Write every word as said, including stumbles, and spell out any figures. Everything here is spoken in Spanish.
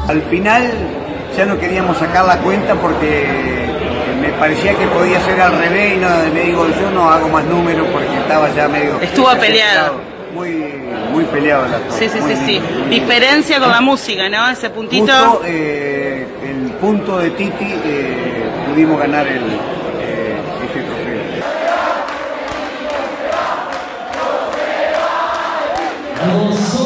Al final ya no queríamos sacar la cuenta porque me parecía que podía ser al revés y no, me digo, yo no hago más números porque estaba ya medio... Estuvo peleado. Muy, muy peleado la cosa. Sí, sí, muy sí, lindo, sí. muy Diferencia con la música, ¿no? Ese puntito. Justo, eh, el punto de Titi, eh, pudimos ganar el, eh, este trofeo.